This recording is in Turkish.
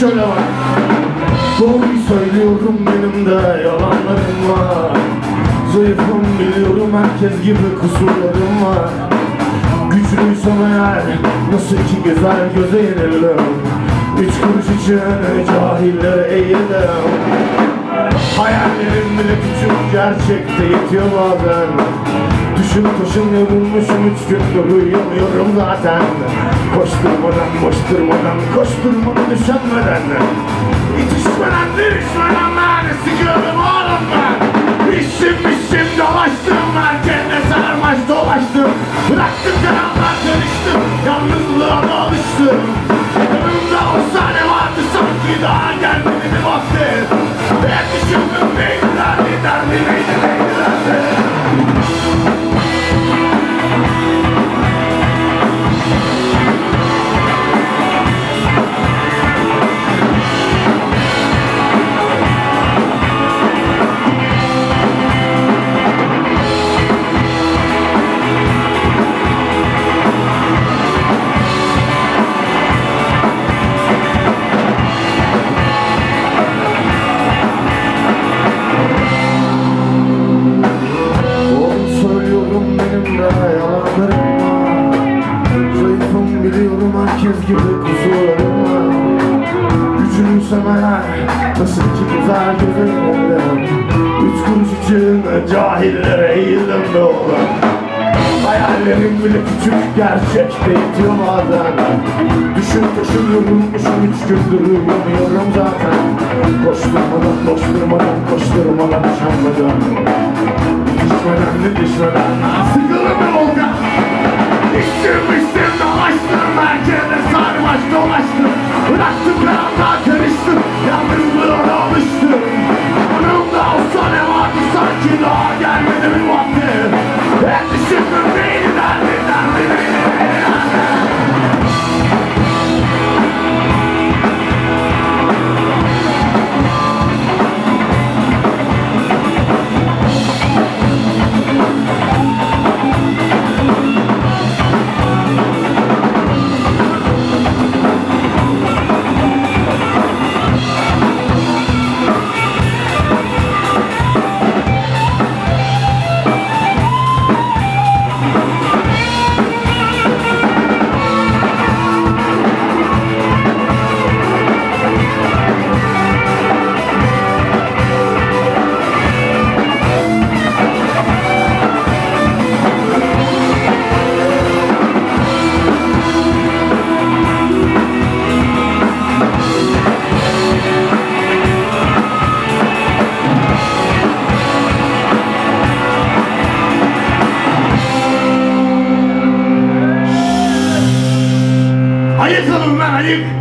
şöyle bak. Doğruyu söylüyorum, benim de yalanlarım var. Zayıfım biliyorum, herkes gibi kusurlarım var. Güçlüysem eğer nasıl ki güzel göze yenildim. 3 kuruş için cahillere eğildim. Hayallerim bile küçük, gerçekte yetiyor bazen. Düşün taşın yorulmuşum, 3 gündür uyuyamıyorum zaten. Koşturmadan, koşturmadan, koşturmadan, üşenmeden, itişmeden, dirişmeden ben sikiyorum oğlum ben. İşim dolaştım, merkezine sarmaş dolaştım. Bıraktım karanlığa karıştım, yalnızlığa da alıştım. Yanımda o sahne vardı sanki, daha gelmedi bir vakti. Hep düşündüm neydi derdi, derdi neydi, neydi derdi. Herkes gibi kusurlarım var. Gücünüysem eğer nasıl ki güzel gözlerimden. 3 kuruş için cahillere eğildim be oğlum. Hayallerim bile küçük, gerçekte yetiyor bazen. Düşün taşın yorulmuşum, 3 gündür uyuyamıyorum zaten. Koşturmadan, koşturmadan, koşturmadan, üşenmeden, itişmeden, didişmeden, sıkılır be Volkan. İşim dolaştım, merkezde sarmaş dolaştım. Bıraktım karanlığa karıştım, yalnızlığına alıştım. Yanımda olsa ne vardı sanki, daha gelmedi bir vakti. Hep düşündüm neydi derdi, derdi neydi, neydi derdi. Ayık olun lan, ayık!